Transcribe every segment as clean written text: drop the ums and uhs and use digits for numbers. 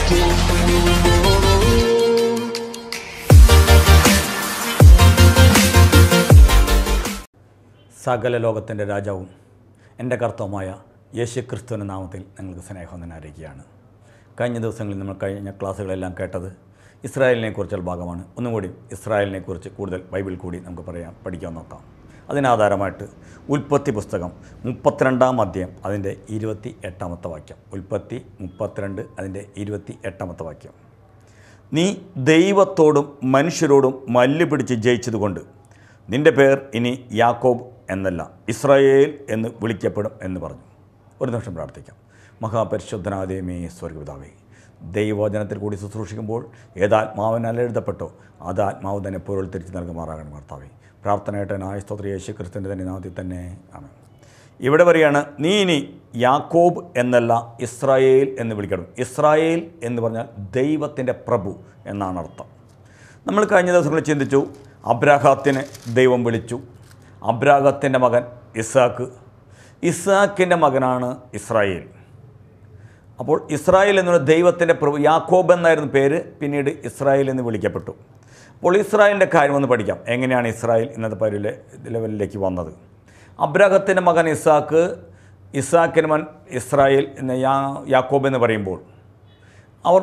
സകല ലോകത്തിൻ്റെ രാജാവും എൻ്റെ കർത്താവുമായ യേശുക്രിസ്തുവിൻ്റെ നാമത്തിൽ നിങ്ങൾക്ക് സ്നേഹവന്ദനം അറിയിക്കുകയാണ്. കഴിഞ്ഞ ദിവസങ്ങളിൽ നമ്മൾ കഴിഞ്ഞ ക്ലാസ്സുകളെല്ലാം കേട്ടത് ഇസ്രായേലിനെക്കുറിച്ചുള്ള ഭാഗമാണ്. ഒന്നുകൂടി ഇസ്രായേലിനെക്കുറിച്ച് കൂടുതൽ ബൈബിൾ കൂടി നമുക്ക് പഠിക്കാൻ നോക്കാം. അതിനാധാരമായിട്ട് ഉൽപ്പത്തി പുസ്തകം 32-ാം അധ്യായം അതിൻ്റെ 28-ാമത്തെ വാക്യം. ഉൽപ്പത്തി 32 അതിൻ്റെ 28-ാമത്തെ വാക്യം. നീ ദൈവത്തോടും മനുഷ്യരോടും മല്ല് പിടിച്ച് ജയിച്ചതുകൊണ്ട് നിൻ്റെ പേർ ഇനി യാക്കോബ് എന്നല്ല ഇസ്രായേൽ എന്ന് വിളിക്കപ്പെടും എന്ന് പറഞ്ഞു. ഒരു നിമിഷം പ്രാർത്ഥിക്കാം. മഹാപരിശുദ്ധനായ ദൈവമേ, സ്വർഗ്ഗപിതാവേ, ദൈവവചനത്തിൽ കൂടി ശുശ്രൂഷിക്കുമ്പോൾ ഏതാത്മാവിനാൽ എഴുതപ്പെട്ടോ അത് ആത്മാവ് തന്നെ പൊരുൾ തിരിച്ച് നൽകുമാറാകണം കർത്താവേ. പ്രാർത്ഥനയായിട്ട് നായസ്തോത്ര യേശു ക്രിസ്തുവിൻ്റെ തന്നെ നാമത്തിൽ തന്നെ ആമേൻ. ഇവിടെ വരികയാണ്, നീ ഇനി യാക്കോബ് എന്നല്ല ഇസ്രായേൽ എന്ന് വിളിക്കണം. ഇസ്രായേൽ എന്ന് പറഞ്ഞാൽ ദൈവത്തിൻ്റെ പ്രഭു എന്നാണ് അർത്ഥം. നമ്മൾ കഴിഞ്ഞ ദിവസങ്ങളിൽ ചിന്തിച്ചു, അബ്രാഹത്തിനെ ദൈവം വിളിച്ചു. അബ്രാഹത്തിൻ്റെ മകൻ ഇസ്ഹാക്ക്, ഇസ്ഹാക്കിൻ്റെ മകനാണ് ഇസ്രായേൽ. അപ്പോൾ ഇസ്രായേൽ എന്നുള്ള ദൈവത്തിൻ്റെ പ്രഭു. യാക്കോബ് എന്നായിരുന്നു പേര്, പിന്നീട് ഇസ്രായേൽ എന്ന് വിളിക്കപ്പെട്ടു. അപ്പോൾ ഇസ്രായേലിൻ്റെ കാര്യം ഒന്ന് പഠിക്കാം. എങ്ങനെയാണ് ഇസ്രായേൽ ഇന്നത്തെ ലെവലിലേക്ക് വന്നത്? അബ്രാഹത്തിൻ്റെ മകൻ ഇസ്ഹാക്ക്, ഇസ്ഹാക്കിൻ്റെ മകൻ ഇസ്രായേൽ എന്ന യാക്കോബ് എന്ന് പറയുമ്പോൾ അവർ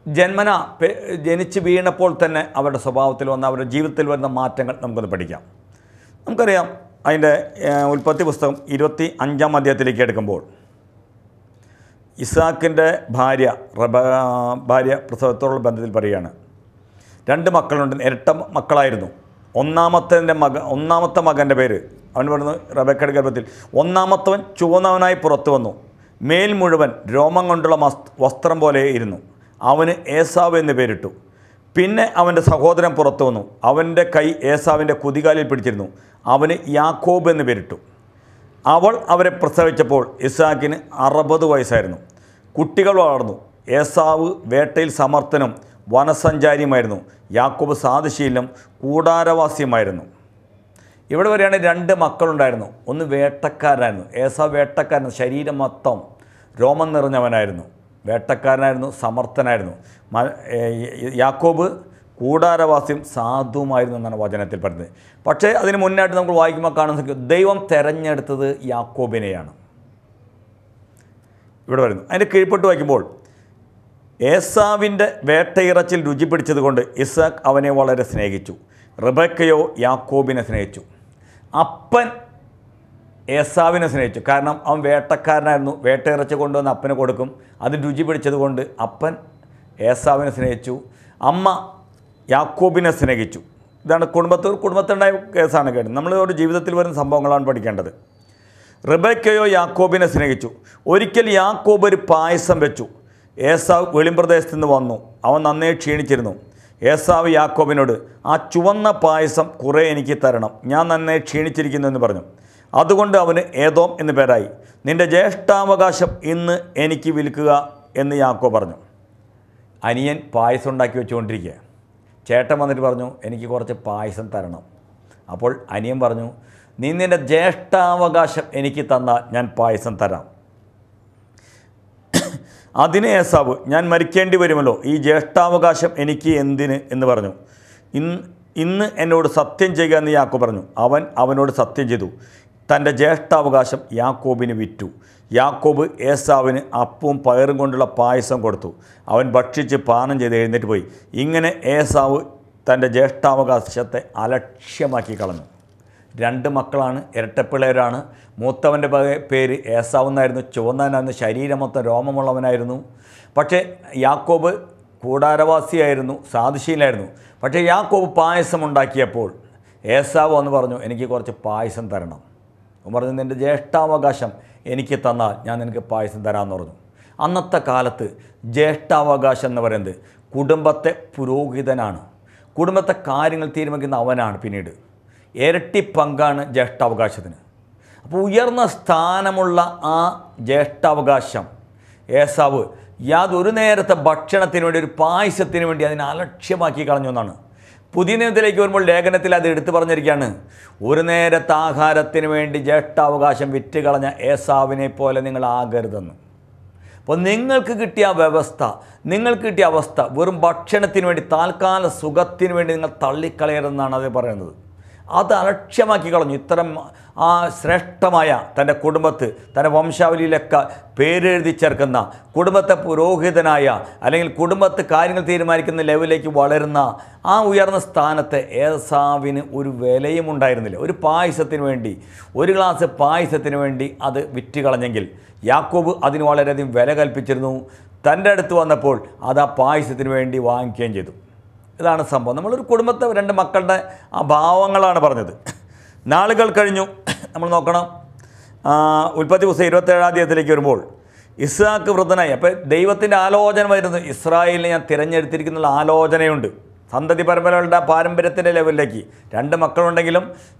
ജനിച്ച് വീണപ്പോൾ തന്നെ അവരുടെ സ്വഭാവത്തിൽ വന്ന അവരുടെ ജീവിതത്തിൽ വരുന്ന മാറ്റങ്ങൾ നമുക്കൊന്ന് പഠിക്കാം. നമുക്കറിയാം, അതിൻ്റെ ഉൽപ്പത്തി പുസ്തകം 25-ാം അധ്യായത്തിലേക്ക് എടുക്കുമ്പോൾ ഇസ്ഹാക്കിൻ്റെ ഭാര്യ പ്രസവത്തോടുള്ള ബന്ധത്തിൽ പറയുകയാണ്, 2 മക്കളുണ്ട്, ഇരട്ട മക്കളായിരുന്നു. ഒന്നാമത്തെ മകൻ്റെ പേര് അവൻ പറയുന്നത് റബേക്കയുടെ ഗർഭത്തിൽ ഒന്നാമത്തവൻ ചുവന്നവനായി പുറത്തു വന്നു, മേൽ മുഴുവൻ രോമം കൊണ്ടുള്ള വസ്ത്രം പോലെ ഇരുന്നു. അവന് ഏസാവ് എന്ന് പേരിട്ടു. പിന്നെ അവൻ്റെ സഹോദരൻ പുറത്തു വന്നു, അവൻ്റെ കൈ ഏസാവിൻ്റെ കുതികാലിൽ പിടിച്ചിരുന്നു. അവന് യാക്കോബ് എന്ന് പേരിട്ടു. അവൾ അവരെ പ്രസവിച്ചപ്പോൾ ഇസ്ഹാക്കിന് 60 വയസ്സായിരുന്നു. കുട്ടികൾ വളർന്നു. ഏസാവ് വേട്ടയിൽ സമർത്ഥനും വനസഞ്ചാരിയുമായിരുന്നു. യാക്കോബ് സാദൃശ്യയിലും കൂടാരവാസിയുമായിരുന്നു. ഇവിടെ വരെയാണ് 2 മക്കളുണ്ടായിരുന്നു. ഒന്ന് വേട്ടക്കാരനായിരുന്നു. ഏസാവ് വേട്ടക്കാരൻ, ശരീരം മൊത്തം രോമം നിറഞ്ഞവനായിരുന്നു, വേട്ടക്കാരനായിരുന്നു, സമർത്ഥനായിരുന്നു. യാക്കോബ് കൂടാരവാസിയും സാധുവുമായിരുന്നു എന്നാണ് വചനത്തിൽ പറയുന്നത്. പക്ഷേ അതിന് മുന്നായിട്ട് നമുക്ക് വായിക്കുമ്പോൾ കാണാൻ സാധിക്കും, ദൈവം തെരഞ്ഞെടുത്തത് യാക്കോബിനെയാണ്. ഇവിടെ വരുന്നു. അതിൻ്റെ കീഴ്പ്പെട്ട് വായിക്കുമ്പോൾ, ഏസാവിൻ്റെ വേട്ടയിറച്ചിൽ രുചി പിടിച്ചതുകൊണ്ട് ഇസ്ഹാക്ക് അവനെ വളരെ സ്നേഹിച്ചു. റിബെക്കയോ യാക്കോബിനെ സ്നേഹിച്ചു. അപ്പൻ ഏസാവിനെ സ്നേഹിച്ചു. കാരണം അവൻ വേട്ടക്കാരനായിരുന്നു. വേട്ടയിറച്ചി കൊണ്ടുവന്ന് അപ്പന് കൊടുക്കും. അത് രുചി പിടിച്ചതുകൊണ്ട് അപ്പൻ ഏസാവിനെ സ്നേഹിച്ചു. അമ്മ യാക്കോബിനെ സ്നേഹിച്ചു. ഇതാണ് കുടുംബത്തുണ്ടായ കേസാണ് കേട്ടത്. നമ്മൾ ഒരു ജീവിതത്തിൽ വരുന്ന സംഭവങ്ങളാണ് പഠിക്കേണ്ടത്. റിബെക്കയോ യാക്കോബിനെ സ്നേഹിച്ചു. ഒരിക്കൽ യാക്കോബ് ഒരു പായസം വെച്ചു. ഏസാവ് വെളിമ്പ്രദേശത്ത് നിന്ന് വന്നു. അവൻ നന്നേ ക്ഷീണിച്ചിരുന്നു. ഏസാവ് യാക്കോബിനോട്, ആ ചുവന്ന പായസം കുറേ എനിക്ക് തരണം, ഞാൻ നന്നേ ക്ഷീണിച്ചിരിക്കുന്നു എന്ന് പറഞ്ഞു. അതുകൊണ്ട് അവന് ഏദോം എന്ന് പേരായി. നിൻ്റെ ജ്യേഷ്ഠാവകാശം ഇന്ന് എനിക്ക് വിൽക്കുക എന്ന് യാക്കോബ് പറഞ്ഞു. അനിയൻ പായസം ഉണ്ടാക്കി വെച്ചുകൊണ്ടിരിക്കുക. ചേട്ടൻ വന്നിട്ട് പറഞ്ഞു, എനിക്ക് കുറച്ച് പായസം തരണം. അപ്പോൾ അനിയൻ പറഞ്ഞു, നീ നിൻ്റെ ജ്യേഷ്ഠാവകാശം എനിക്ക് തന്നാൽ ഞാൻ പായസം തരാം. അതിന് ഏസാവ്, ഞാൻ മരിക്കേണ്ടി വരുമല്ലോ, ഈ ജ്യേഷ്ഠാവകാശം എനിക്ക് എന്തിന് എന്ന് പറഞ്ഞു. ഇന്ന് എന്നോട് സത്യം ചെയ്യുക എന്ന് യാക്കോബ് പറഞ്ഞു. അവനോട് സത്യം ചെയ്തു. തൻ്റെ ജ്യേഷ്ഠാവകാശം യാക്കോബിന് വിറ്റു. യാക്കോബ് ഏസാവിന് അപ്പവും പയറും കൊണ്ടുള്ള പായസം കൊടുത്തു. അവൻ ഭക്ഷിച്ച് പാനം ചെയ്ത് എഴുന്നേറ്റ് പോയി. ഇങ്ങനെ ഏസാവ് തൻ്റെ ജ്യേഷ്ഠാവകാശത്തെ അലക്ഷ്യമാക്കി കളഞ്ഞു. 2 മക്കളാണ്, ഇരട്ടപ്പിള്ളേരാണ്. മൂത്തവൻ്റെ പേര് ഏസാവ് എന്നായിരുന്നു. ചുവന്നവനായിരുന്നു, ശരീരം മൊത്തം രോമമുള്ളവനായിരുന്നു. പക്ഷേ യാക്കോബ് കൂടാരവാസിയായിരുന്നു, സാദൃശ്യയിലായിരുന്നു. പക്ഷേ യാക്കോബ് പായസം ഉണ്ടാക്കിയപ്പോൾ ഏസാവ് വന്ന് പറഞ്ഞു, എനിക്ക് കുറച്ച് പായസം തരണം. അവൻ പറഞ്ഞു, നിൻ്റെ ജ്യേഷ്ഠാവകാശം എനിക്ക് തന്നാൽ ഞാൻ നിനക്ക് പായസം തരാമെന്ന് പറഞ്ഞു. അന്നത്തെ കാലത്ത് ജ്യേഷ്ഠാവകാശം എന്ന് പറയുന്നത് കുടുംബത്തെ പുരോഹിതനാണ്. കുടുംബത്തെ കാര്യങ്ങൾ തീരുമാനിക്കുന്ന അവനാണ്. പിന്നീട് ഇരട്ടി പങ്കാണ് ജ്യേഷ്ഠാവകാശത്തിന്. അപ്പോൾ ഉയർന്ന സ്ഥാനമുള്ള ആ ജ്യേഷ്ഠാവകാശം ഏസാവ് യാതൊരു നേരത്തെ ഭക്ഷണത്തിന് വേണ്ടി, ഒരു പായസത്തിന് വേണ്ടി അതിനെ അലക്ഷ്യമാക്കി കളഞ്ഞു എന്നാണ്. പുതിയ നിയമത്തിലേക്ക് വരുമ്പോൾ ലേഖനത്തിൽ അത് എടുത്തു പറഞ്ഞിരിക്കുകയാണ്, ഒരു നേരത്തെ ആഹാരത്തിന് വേണ്ടി ജ്യേഷ്ഠാവകാശം വിറ്റ് കളഞ്ഞ ഏസാവിനെ പോലെ നിങ്ങൾ ആകരുതെന്ന്. അപ്പോൾ നിങ്ങൾക്ക് കിട്ടിയ വ്യവസ്ഥ, നിങ്ങൾക്ക് കിട്ടിയ അവസ്ഥ വെറും ഭക്ഷണത്തിന് വേണ്ടി, താൽക്കാല സുഖത്തിന് വേണ്ടി നിങ്ങൾ തള്ളിക്കളയരുതെന്നാണ് അത് പറയുന്നത്. അത് അലക്ഷ്യമാക്കി കളഞ്ഞു. ഇത്തരം ആ ശ്രേഷ്ഠമായ തൻ്റെ കുടുംബത്ത്, തൻ്റെ വംശാവലിയിലൊക്കെ പേരെഴുതി ചേർക്കുന്ന, കുടുംബത്തെ പുരോഹിതനായ അല്ലെങ്കിൽ കുടുംബത്ത് കാര്യങ്ങൾ തീരുമാനിക്കുന്ന ലെവലിലേക്ക് വളരുന്ന ആ ഉയർന്ന സ്ഥാനത്ത് ഏസാവിന് ഒരു വിലയും ഉണ്ടായിരുന്നില്ല. ഒരു പായസത്തിന് വേണ്ടി, ഒരു ഗ്ലാസ് പായസത്തിന് വേണ്ടി അത് വിറ്റ് കളഞ്ഞെങ്കിൽ യാക്കോബ് അതിന് വളരെയധികം വില കൽപ്പിച്ചിരുന്നു. തൻ്റെ അടുത്ത് വന്നപ്പോൾ അത് ആ പായസത്തിന് വേണ്ടി വാങ്ങിക്കുകയും ചെയ്തു. ഇതാണ് സംഭവം. നമ്മളൊരു കുടുംബത്തെ, രണ്ട് മക്കളുടെ ആ ഭാവങ്ങളാണ് പറഞ്ഞത്. നാളുകൾ കഴിഞ്ഞു. നമ്മൾ നോക്കണം, ഉൽപ്പത്തി പുസ്തകം 27-ാം അധ്യായത്തിലേക്ക് വരുമ്പോൾ ഇസ്ഹാക്ക് വൃദ്ധനായി. അപ്പോൾ ദൈവത്തിൻ്റെ ആലോചന വരുന്നത് ഇസ്രായേലിനെ ഞാൻ തിരഞ്ഞെടുത്തിരിക്കുന്ന ആലോചനയുണ്ട്. സന്തതി പരമ്പരകളുടെ പാരമ്പര്യത്തിൻ്റെ ലെവലിലേക്ക് 2 മക്കളുണ്ടെങ്കിലും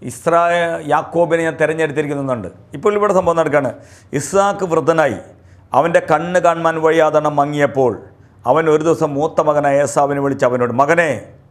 യാക്കോബിനെ ഞാൻ തിരഞ്ഞെടുത്തിരിക്കുന്നുണ്ട്. ഇപ്പോൾ ഇവിടെ സംഭവം നടക്കുകയാണ്. ഇസ്ഹാക്ക് വൃദ്ധനായി, അവൻ്റെ കണ്ണ് കാണുവാൻ വഴിയാതണം മങ്ങിയപ്പോൾ അവൻ ഒരു ദിവസം മൂത്ത മകനായ ഏസാവിനെ വിളിച്ച് അവനോട് മകനെ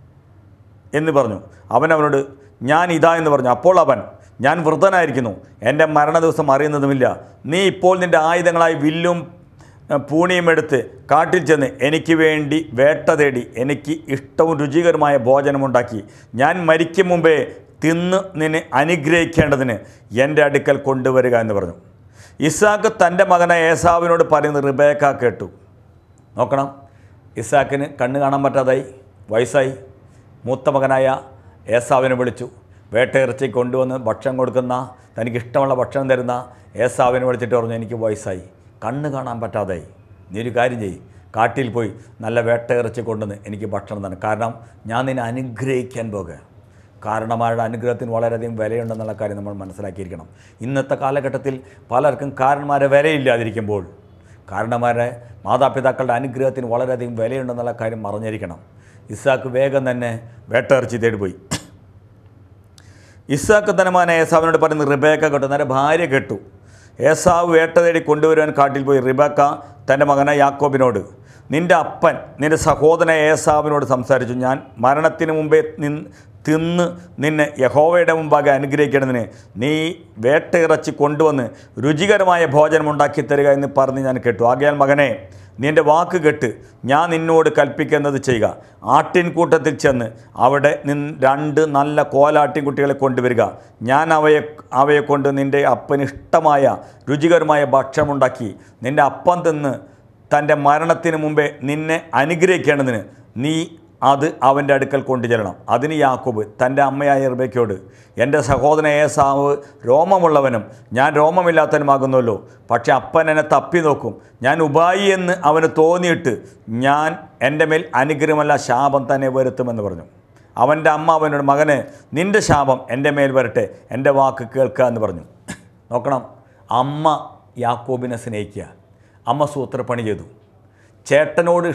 എന്ന് പറഞ്ഞു. അവനോട് ഞാൻ ഇതാ എന്ന് പറഞ്ഞു. അപ്പോൾ അവൻ, ഞാൻ വൃദ്ധനായിരിക്കുന്നു, എൻ്റെ മരണ ദിവസം അറിയുന്നതുമില്ല. നീ ഇപ്പോൾ നിൻ്റെ ആയുധങ്ങളായി വില്ലും പൂണിയും എടുത്ത് കാട്ടിൽ ചെന്ന് എനിക്ക് വേണ്ടി വേട്ട തേടി എനിക്ക് ഇഷ്ടവും രുചികരമായ ഭോജനമുണ്ടാക്കി ഞാൻ മരിക്കും മുമ്പേ തിന്ന് നിന്നെ അനുഗ്രഹിക്കേണ്ടതിന് എൻ്റെ അടുക്കൽ കൊണ്ടുവരിക എന്ന് പറഞ്ഞു. ഇസ്ഹാക്ക് തൻ്റെ മകനായ ഏസാവിനോട് പറയുന്നത് റിബേക്ക കേട്ടു. നോക്കണം, ഇസ്ഹാക്കിന് കണ്ണ് കാണാൻ പറ്റാതായി, വയസ്സായി. മൂത്ത മകനായ ഏസാവിനെ വിളിച്ചു. വേട്ടയിറച്ചി കൊണ്ടുവന്ന് ഭക്ഷണം കൊടുക്കുന്ന, തനിക്കിഷ്ടമുള്ള ഭക്ഷണം തരുന്ന ഏസാവിനെ വിളിച്ചിട്ട് പറഞ്ഞു, എനിക്ക് വയസ്സായി, കണ്ണ് കാണാൻ പറ്റാതായി, നീ ഒരു കാര്യം ചെയ്യ്, കാട്ടിൽ പോയി നല്ല വേട്ടയിറച്ചി കൊണ്ടുവന്ന് എനിക്ക് ഭക്ഷണം തന്നെ, കാരണം ഞാൻ നിന്നെ അനുഗ്രഹിക്കാൻ പോകുക. കാരണന്മാരുടെ അനുഗ്രഹത്തിന് വളരെയധികം വിലയുണ്ടെന്നുള്ള കാര്യം നമ്മൾ മനസ്സിലാക്കിയിരിക്കണം. ഇന്നത്തെ കാലഘട്ടത്തിൽ പലർക്കും കാരണന്മാരെ വിലയില്ലാതിരിക്കുമ്പോൾ കാരണന്മാരെ, മാതാപിതാക്കളുടെ അനുഗ്രഹത്തിന് വളരെയധികം വിലയുണ്ടെന്നുള്ള കാര്യം മറഞ്ഞിരിക്കണം. ഇസ്ഹാക്ക് വേഗം തന്നെ വേട്ടയിറച്ചി തേടിപ്പോയി. ഇസ്ഹാക്ക് തൻ്റെ മകനായ ഏസാവിനോട് പറയുന്നത് റിബേക്ക കേട്ടു. നേരെ ഭാര്യ കേട്ടു. ഏസാവ് വേട്ട തേടി കൊണ്ടുവരുവാൻ കാട്ടിൽ പോയി. റിബേക്ക തൻ്റെ മകനായ യാക്കോബിനോട്, നിൻ്റെ അപ്പൻ നിൻ്റെ സഹോദരനായ ഏസാവിനോട് സംസാരിച്ചു, ഞാൻ മരണത്തിന് മുമ്പേ തിന്ന് നിന്നെ യഹോവയുടെ മുമ്പാകെ അനുഗ്രഹിക്കേണ്ടതിന് നീ വേട്ടയിറച്ചി കൊണ്ടുവന്ന് രുചികരമായ ഭോജനം ഉണ്ടാക്കി തരിക എന്ന് പറഞ്ഞ് ഞാൻ കേട്ടു. ആകയാൽ മകനെ, നീ എൻ്റെ വാക്ക് കേട്ട് ഞാൻ നിന്നോട് കൽപ്പിക്കുന്നത് ചെയ്യുക. ആട്ടിൻകൂട്ടത്തിൽ ചെന്ന് അവിടെ 2 നല്ല കോലാട്ടിൻകുട്ടികളെ കൊണ്ടുവരിക. ഞാൻ അവയെ കൊണ്ട് നിൻ്റെ അപ്പന് ഇഷ്ടമായ രുചികരമായ ഭക്ഷണമുണ്ടാക്കി നിൻ്റെ അപ്പം തിന്ന് തൻ്റെ മരണത്തിന് മുമ്പേ നിന്നെ അനുഗ്രഹിക്കേണ്ടതിന് നീ അത് അവൻ്റെ അടുക്കൽ കൊണ്ടുചെല്ലണം. അതിന് യാക്കോബ് തൻ്റെ അമ്മയായ റിബേക്കയോട്, എൻ്റെ സഹോദരൻ ഏസാവ് രോമമുള്ളവനും ഞാൻ രോമമില്ലാത്തവനുമാകുന്നല്ലോ, പക്ഷേ അപ്പൻ എന്നെ തപ്പി നോക്കും, ഞാൻ ഉപായി എന്ന് അവന് തോന്നിയിട്ട് ഞാൻ എൻ്റെ മേൽ അനുഗ്രഹമല്ല ശാപം തന്നെ വരുത്തുമെന്ന് പറഞ്ഞു. അവൻ്റെ അമ്മ അവനോട്, മകനെ, നിൻ്റെ ശാപം എൻ്റെ മേൽ വരട്ടെ, എൻ്റെ വാക്ക് കേൾക്കുക എന്ന് പറഞ്ഞു. നോക്കണം, അമ്മ യാക്കോബിനെ സ്നേഹിക്കുക. അമ്മ സൂത്രപ്പണി ചെയ്തു. ചേട്ടനോട്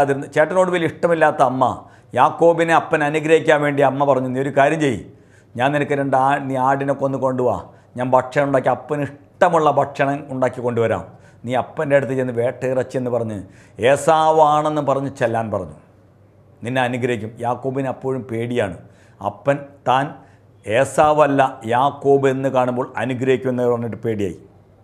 വലിയ ഇഷ്ടമില്ലാത്ത അമ്മ യാക്കോബിനെ അപ്പൻ അനുഗ്രഹിക്കാൻ വേണ്ടി അമ്മ പറഞ്ഞു, നീ ഒരു കാര്യം ചെയ്യ്, ഞാൻ നിനക്ക് നീ ആടിനെ കൊണ്ടുപോവാ, ഞാൻ ഭക്ഷണം ഉണ്ടാക്കി, അപ്പന് ഇഷ്ടമുള്ള ഭക്ഷണം ഉണ്ടാക്കി കൊണ്ടുവരാം, നീ അപ്പൻ്റെ അടുത്ത് ചെന്ന് വേട്ടയിറച്ചി എന്ന് പറഞ്ഞ് ഏസാവാണെന്ന് പറഞ്ഞ് ചെല്ലാൻ പറഞ്ഞു, നിന്നെ അനുഗ്രഹിക്കും. യാക്കോബിന് അപ്പോഴും പേടിയാണ്. അപ്പൻ താൻ ഏസാവല്ല യാക്കോബ് എന്ന് കാണുമ്പോൾ അനുഗ്രഹിക്കുമെന്ന് പറഞ്ഞിട്ട് പേടിയായി.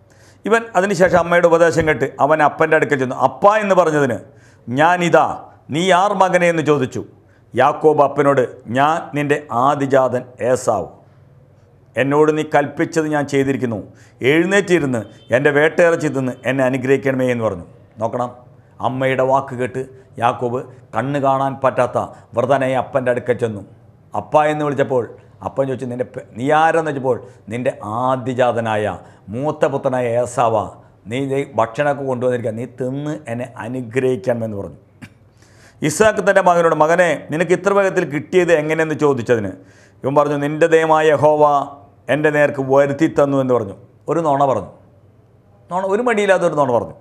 ഇവൻ അതിനുശേഷം അമ്മയുടെ ഉപദേശം കേട്ട് അവൻ അപ്പൻ്റെ അടുക്കൽ ചെന്നു. അപ്പ എന്ന് പറഞ്ഞതിന്, ഞാനിതാ, നീ ആർ മകനെ എന്ന് ചോദിച്ചു. യാക്കോബ് അപ്പനോട്, ഞാൻ നിൻ്റെ ആദിജാതൻ ഏസാവ്, എന്നോട് നീ കൽപ്പിച്ചത് ഞാൻ ചെയ്തിരിക്കുന്നു, എഴുന്നേറ്റിരുന്ന് എൻ്റെ വേട്ടയിറച്ചി തിന്ന് എന്നെ അനുഗ്രഹിക്കണമേ എന്ന് പറഞ്ഞു. നോക്കണം, അമ്മയുടെ വാക്ക് കേട്ട് യാക്കോബ് കണ്ണ് കാണാൻ പറ്റാത്ത വൃദ്ധനായ അപ്പൻ്റെ അടുക്കൽ ചെന്നു. അപ്പ എന്ന് വിളിച്ചപ്പോൾ അപ്പൻ ചോദിച്ചു, നീ ആരെന്ന് വെച്ചപ്പോൾ, നിൻ്റെ ആദിജാതനായ മൂത്ത പുത്രനായ ഏസാവ, നീ ഭക്ഷണമൊക്കെ കൊണ്ടുവന്നിരിക്കുക, നീ തിന്ന് എന്നെ അനുഗ്രഹിക്കണമെന്ന് പറഞ്ഞു. ഇസ്ഹാക്ക് തൻ്റെ മകനോട്, മകനെ, നിനക്ക് ഇത്ര വേഗത്തിൽ കിട്ടിയത് എങ്ങനെയെന്ന് ചോദിച്ചതിന് ഇവൻ പറഞ്ഞു, നിൻ്റെ ദൈവമായ യഹോവ എൻ്റെ നേർക്ക് വരുത്തി തന്നു എന്ന് പറഞ്ഞു. ഒരു നുണ പറഞ്ഞു. ഒരു മടിയില്ലാത്തൊരു നുണ പറഞ്ഞു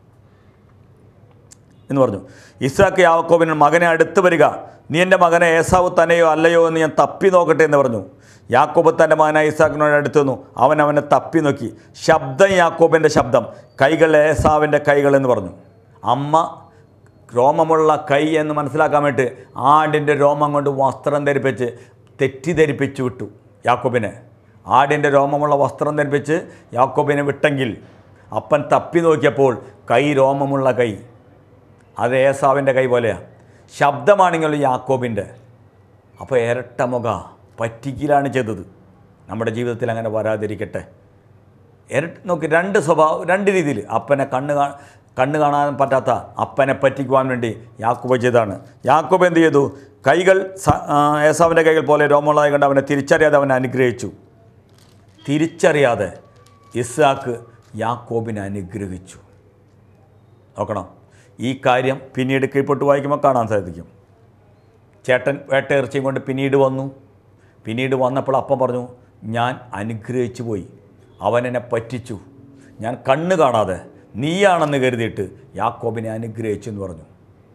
എന്ന് പറഞ്ഞു. ഇസ്ഹാക്ക് യാക്കോബിന്, മകനെ, അടുത്ത് വരിക, നീ എൻ്റെ മകനെ ഏസാവ് തന്നെയോ അല്ലയോ എന്ന് ഞാൻ തപ്പി നോക്കട്ടെ എന്ന് പറഞ്ഞു. യാക്കോബ് തൻ്റെ മകനായ ഇസ്ഹാക്കിനോട് അടുത്ത് വന്നു. അവനെ തപ്പി നോക്കി. ശബ്ദം യാക്കോബിൻ്റെ ശബ്ദം, കൈകൾ ഏസാവിൻ്റെ കൈകൾ എന്ന് പറഞ്ഞു. അമ്മ രോമമുള്ള കൈ എന്ന് മനസ്സിലാക്കാൻ വേണ്ടി ആടിൻ്റെ രോമം കൊണ്ട് വസ്ത്രം ധരിപ്പിച്ച് തെറ്റിദ്ധരിപ്പിച്ചു വിട്ടു യാക്കോബിനെ. ആടിൻ്റെ രോമമുള്ള വസ്ത്രം ധരിപ്പിച്ച് യാക്കോബിനെ വിട്ടെങ്കിൽ അപ്പൻ തപ്പി നോക്കിയപ്പോൾ കൈ രോമമുള്ള കൈ, അത് ഏസാവിൻ്റെ കൈ പോലെയാണ്. ശബ്ദമാണെങ്കിലും യാക്കോബിൻ്റെ. അപ്പോൾ ഇരട്ട മുഖ പറ്റിക്കലാണ് ചെയ്തത്. നമ്മുടെ ജീവിതത്തിൽ അങ്ങനെ വരാതിരിക്കട്ടെ. നോക്കി, രണ്ട് സ്വഭാവം, രണ്ട് രീതിയിൽ. അപ്പനെ കണ്ണ് കാണാൻ പറ്റാത്ത അപ്പനെ പറ്റിക്കുവാൻ വേണ്ടി യാക്കോബ് ചെയ്തതാണ്. യാക്കോബ് എന്ത് ചെയ്തു? കൈകൾ ഏസാവിൻ്റെ കൈകൾ പോലെ രോമമുള്ളതായി കണ്ട് അവനെ തിരിച്ചറിയാതെ അവനെ അനുഗ്രഹിച്ചു. തിരിച്ചറിയാതെ ഇസ്ഹാക്ക് യാക്കോബിനെ അനുഗ്രഹിച്ചു. നോക്കണം, ഈ കാര്യം പിന്നീട് കീഴ്പോട്ട് വായിക്കുമ്പോൾ കാണാൻ സാധിക്കും. ചേട്ടൻ വേട്ടയിറച്ചിയും കൊണ്ട് പിന്നീട് വന്നപ്പോൾ അപ്പം പറഞ്ഞു, ഞാൻ അനുഗ്രഹിച്ചു പോയി, അവനെന്നെ പറ്റിച്ചു, ഞാൻ കണ്ണ് കാണാതെ നീയാണെന്ന് കരുതിയിട്ട് യാക്കോബിനെ അനുഗ്രഹിച്ചു എന്ന് പറഞ്ഞു.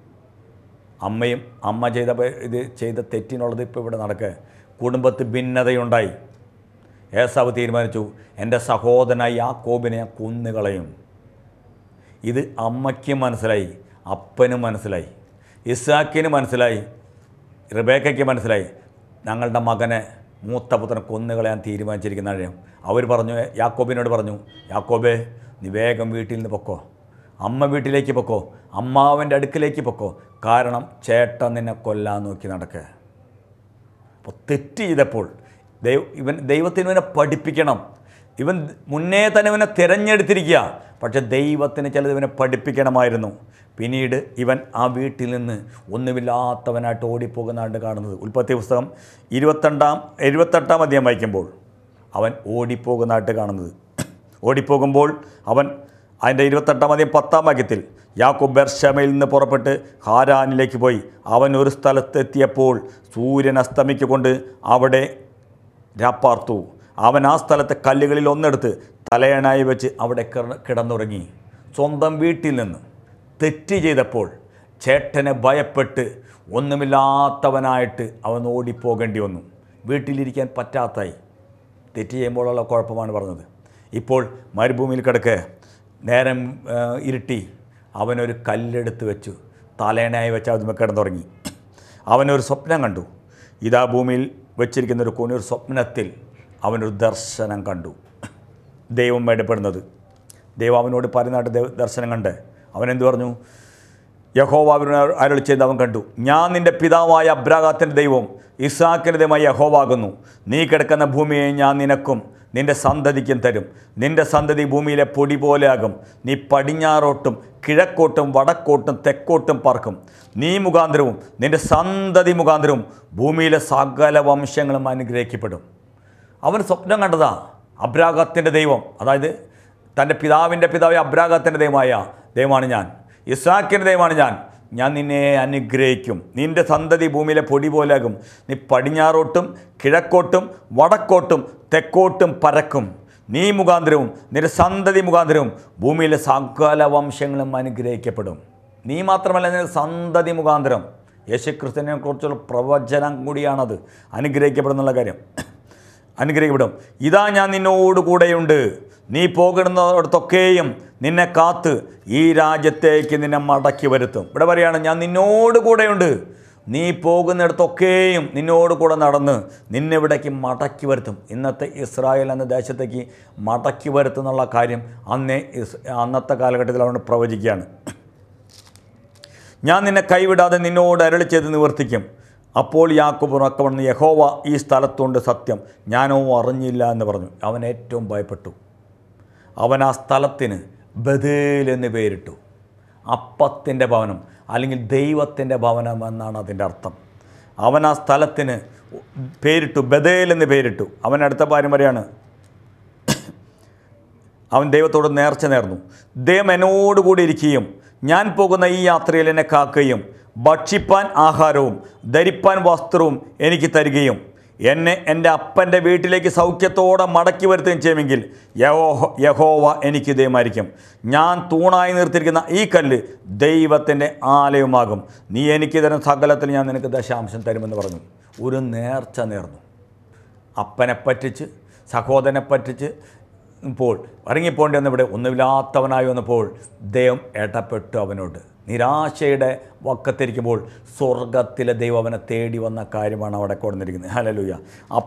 അമ്മ ചെയ്ത തെറ്റിനുള്ളത് ഇപ്പോൾ ഇവിടെ നടക്കുക. കുടുംബത്തിൽ ഭിന്നതയുണ്ടായി. ഏസാവ് തീരുമാനിച്ചു, എൻ്റെ സഹോദരനായി യാക്കോബിനെ ഞാൻ കൊന്നുകളയും. ഇത് അമ്മയ്ക്ക് മനസ്സിലായി, അപ്പനും മനസ്സിലായി, ഇസ്ഹാക്കിന് മനസ്സിലായി, റിബേക്കയ്ക്ക് മനസ്സിലായി. ഞങ്ങളുടെ മകനെ, മൂത്തപുത്രനെ കൊന്നുകളയാൻ തീരുമാനിച്ചിരിക്കുന്ന കാര്യം അവർ പറഞ്ഞു. യാക്കോബിനോട് പറഞ്ഞു, യാക്കോബേ, നീ വേഗം വീട്ടിൽ നിന്ന് പൊക്കോ, അമ്മ വീട്ടിലേക്ക് പൊക്കോ, അമ്മാവൻ്റെ അടുക്കിലേക്ക് പൊക്കോ, കാരണം ചേട്ടൻ നിന്നെ കൊല്ലാൻ നോക്കി നടക്കുക. അപ്പോൾ തെറ്റ് ചെയ്തപ്പോൾ ദൈവത്തിന് ഇവനെ പഠിപ്പിക്കണം. ഇവൻ മുന്നേ തന്നെ ഇവനെ തിരഞ്ഞെടുത്തിരിക്കുക. പക്ഷേ ദൈവത്തിന് ചിലത് ഇവനെ പഠിപ്പിക്കണമായിരുന്നു. പിന്നീട് ഇവൻ ആ വീട്ടിൽ നിന്ന് ഒന്നുമില്ലാത്തവനായിട്ട് ഓടിപ്പോകുന്നതായിട്ട് കാണുന്നത്. ഉൽപ്പത്തി പുസ്തകം 78 അധ്യായം വായിക്കുമ്പോൾ അവൻ ഓടിപ്പോകുന്നതായിട്ട് കാണുന്നത്. ഓടിപ്പോകുമ്പോൾ അവൻ അതിൻ്റെ 28 അധ്യായം 10 വാക്യത്തിൽ യാക്കോബ് ബെർശമയിൽ നിന്ന് പുറപ്പെട്ട് ഹാരാനിലേക്ക് പോയി. അവൻ ഒരു സ്ഥലത്തെത്തിയപ്പോൾ സൂര്യൻ അസ്തമിക്കൊണ്ട് അവിടെ രാപ്പാർത്തു. അവൻ ആ സ്ഥലത്തെ കല്ലുകളിൽ ഒന്നെടുത്ത് തലയണായി വെച്ച് അവിടെ കിടന്നുറങ്ങി. സ്വന്തം വീട്ടിൽ നിന്ന് തെറ്റ് ചെയ്തപ്പോൾ ചേട്ടനെ ഭയപ്പെട്ട് ഒന്നുമില്ലാത്തവനായിട്ട് അവൻ ഓടിപ്പോകേണ്ടി വന്നു. വീട്ടിലിരിക്കാൻ പറ്റാത്തായി. തെറ്റ് ചെയ്യുമ്പോഴുള്ള കുഴപ്പമാണ് പറഞ്ഞത്. ഇപ്പോൾ മരുഭൂമിയിൽ കിടക്കെ നേരം ഇരുട്ടി. അവനൊരു കല്ലെടുത്ത് വെച്ചു തലേണയായി വെച്ച് അതുമ്മ കിടന്നുറങ്ങി. അവനൊരു സ്വപ്നം കണ്ടു. ഇതാ ഭൂമിയിൽ വെച്ചിരിക്കുന്നൊരു ഒരു സ്വപ്നത്തിൽ അവനൊരു ദർശനം കണ്ടു. ദൈവം ഇടപെടുന്നത്. ദൈവം അവനോട് പറയുന്നതായിട്ട് ദർശനം കണ്ട് അവനെന്ത് പറഞ്ഞു? യഹോവ അവനോട് അരുളി ചെയ്ത് അവൻ കണ്ടു, ഞാൻ നിൻ്റെ പിതാവായ അബ്രാഹാത്തിൻ്റെ ദൈവം ഇസ്ഹാക്കിൻ്റെ ദൈവമായ യഹോവ. നീ കിടക്കുന്ന ഭൂമിയെ ഞാൻ നിനക്കും നിൻ്റെ സന്തതിക്കും തരും. നിൻ്റെ സന്തതി ഭൂമിയിലെ പൊടി പോലെ ആകും. നീ പടിഞ്ഞാറോട്ടും കിഴക്കോട്ടും വടക്കോട്ടും തെക്കോട്ടും പറക്കും. നീ മുഖാന്തരവും നിൻ്റെ സന്തതി മുഖാന്തരവും ഭൂമിയിലെ സകല വംശങ്ങളും അനുഗ്രഹിക്കപ്പെടും. അവൻ സ്വപ്നം കണ്ടതാ അബ്രാഹാത്തിൻ്റെ ദൈവം, അതായത് തൻ്റെ പിതാവിൻ്റെ പിതാവായ അബ്രാഹാത്തിൻ്റെ ദൈവമാണ് ഞാൻ, ഇസ്ഹാക്കിൻ്റെ ദൈവമാണ് ഞാൻ നിന്നെ അനുഗ്രഹിക്കും. നിൻ്റെ സന്തതി ഭൂമിയിലെ പൊടി പോലെയാകും. നീ പടിഞ്ഞാറോട്ടും കിഴക്കോട്ടും വടക്കോട്ടും തെക്കോട്ടും പരക്കും. നീ മുഖാന്തരവും നിൻ്റെ സന്തതി മുഖാന്തരവും ഭൂമിയിലെ സകല വംശങ്ങളും അനുഗ്രഹിക്കപ്പെടും. നീ മാത്രമല്ല, നിൻ്റെ സന്തതി മുഖാന്തരം. യേശുക്രിസ്തുവിനെ കുറിച്ചുള്ള പ്രവചനം കൂടിയാണത്. അനുഗ്രഹിക്കപ്പെടുന്നുള്ള കാര്യം. അനുഗ്രഹിക്കപ്പെടും. ഇതാ ഞാൻ നിന്നോട് കൂടെയുണ്ട്. നീ പോകുന്നിടത്തൊക്കെയും നിന്നെ കാത്ത് ഈ രാജ്യത്തേക്ക് നിന്നെ മടക്കി വരുത്തും. ഇവിടെ പറയുകയാണ്, ഞാൻ നിന്നോട് കൂടെയുണ്ട്. നീ പോകുന്നിടത്തൊക്കെയും നിന്നോട് കൂടെ നടന്ന് നിന്നെ ഇവിടേക്ക് മടക്കി വരുത്തും. ഇന്നത്തെ ഇസ്രായേൽ എന്ന ദേശത്തേക്ക് മടക്കി വരുത്തുന്നുള്ള കാര്യം അന്നത്തെ കാലഘട്ടത്തിൽ അവൻ പ്രവചിക്കുകയാണ്. ഞാൻ നിന്നെ കൈവിടാതെ നിന്നോട് അരുളി ചെയ്ത് നിവർത്തിക്കും. അപ്പോൾ യാക്കോബ് ഉറക്കവണ്ണം, യഹോവ ഈ സ്ഥലത്തുണ്ട് സത്യം, ഞാനോ അറിഞ്ഞില്ല എന്ന് പറഞ്ഞു. അവൻ ഏറ്റവും ഭയപ്പെട്ടു. അവൻ ആ സ്ഥലത്തിന് ബഥേൽ എന്ന് പേരിട്ടു. അപ്പത്തിൻ്റെ ഭവനം അല്ലെങ്കിൽ ദൈവത്തിൻ്റെ ഭവനം എന്നാണ് അതിൻ്റെ അർത്ഥം. അവൻ ആ സ്ഥലത്തിന് പേരിട്ടു, ബഥേൽ എന്ന് പേരിട്ടു. അവൻ അടുത്ത കാര്യം പറയാണ്, അവൻ ദൈവത്തോട് നേർച്ച നേർന്നു. ദൈവം എന്നോടുകൂടി ഇരിക്കുകയും ഞാൻ പോകുന്ന ഈ യാത്രയിൽ എന്നെ കാക്കുകയും ഭക്ഷിപ്പാൻ ആഹാരവും ധരിപ്പാൻ വസ്ത്രവും എനിക്ക് തരികയും എന്നെ എൻ്റെ അപ്പൻ്റെ വീട്ടിലേക്ക് സൗഖ്യത്തോടെ മടക്കി വരുത്തുകയും ചെയ്യുമെങ്കിൽ യഹോവ എനിക്ക് ദൈവമായിരിക്കും. ഞാൻ തൂണായി നിർത്തിയിരിക്കുന്ന ഈ കല്ല് ദൈവത്തിൻ്റെ ആലയമാകും. നീ എനിക്ക് തരുന്ന സകലത്തിൽ ഞാൻ നിനക്ക് ദശാംശം തരുമെന്ന് പറഞ്ഞു. ഒരു നേർച്ച നേർന്നു. അപ്പനെ പറ്റിച്ച് സഹോദരനെ പറ്റിച്ച് ഇപ്പോൾ ഇറങ്ങിപ്പോണ്ടി വന്നിവിടെ ഒന്നുമില്ലാത്തവനായി വന്നപ്പോൾ ദൈവം ഇടപെട്ടു അവനോട്. നിരാശയുടെ വക്കത്തിരിക്കുമ്പോൾ സ്വർഗത്തിലെ ദൈവം അവനെ തേടി വന്ന കാര്യമാണ് അവിടെ കൊടുത്തിരിക്കുന്നത്. ഹല്ലേലൂയ.